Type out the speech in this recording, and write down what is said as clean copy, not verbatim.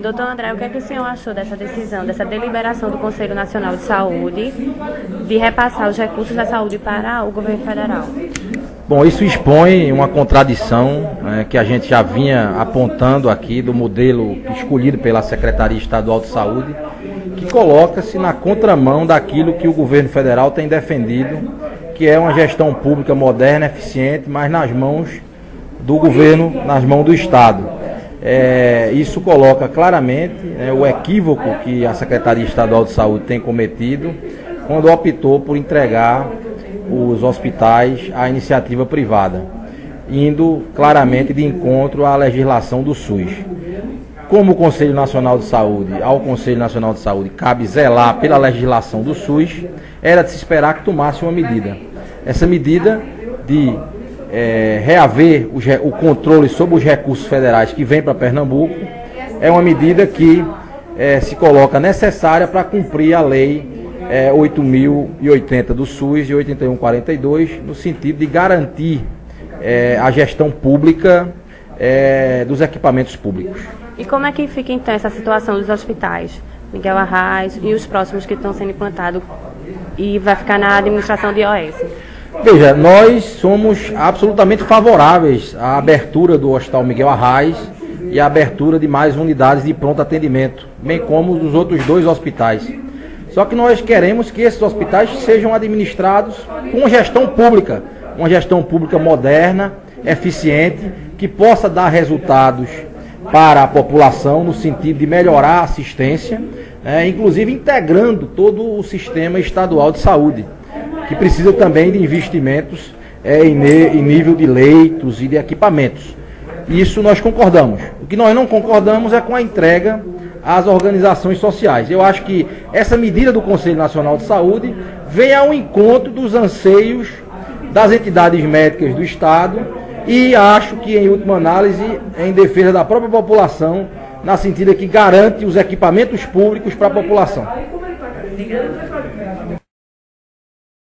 Doutor André, o que é que o senhor achou dessa decisão, dessa deliberação do Conselho Nacional de Saúde de repassar os recursos da saúde para o governo federal? Bom, isso expõe uma contradição que a gente já vinha apontando aqui do modelo escolhido pela Secretaria Estadual de Saúde, que coloca-se na contramão daquilo que o governo federal tem defendido, que é uma gestão pública moderna, eficiente, mas nas mãos do governo, nas mãos do Estado. Isso coloca claramente o equívoco que a Secretaria Estadual de Saúde tem cometido quando optou por entregar os hospitais à iniciativa privada, indo claramente de encontro à legislação do SUS. Como o Conselho Nacional de Saúde, ao Conselho Nacional de Saúde cabe zelar pela legislação do SUS, era de se esperar que tomasse uma medida. Essa medida de reaver o controle sobre os recursos federais que vem para Pernambuco é uma medida que se coloca necessária para cumprir a lei 8.080 do SUS e 8142, no sentido de garantir a gestão pública dos equipamentos públicos. E como é que fica então essa situação dos hospitais, Miguel Arraes e os próximos que estão sendo implantados e vai ficar na administração de OS? Veja, nós somos absolutamente favoráveis à abertura do Hospital Miguel Arraes e à abertura de mais unidades de pronto atendimento, bem como dos outros 2 hospitais. Só que nós queremos que esses hospitais sejam administrados com gestão pública, uma gestão pública moderna, eficiente, que possa dar resultados para a população no sentido de melhorar a assistência, inclusive integrando todo o sistema estadual de saúde, que precisa também de investimentos em nível de leitos e de equipamentos. Isso nós concordamos. O que nós não concordamos é com a entrega às organizações sociais. Eu acho que essa medida do Conselho Nacional de Saúde vem ao encontro dos anseios das entidades médicas do Estado e acho que, em última análise, em defesa da própria população, na sentido que garante os equipamentos públicos para a população.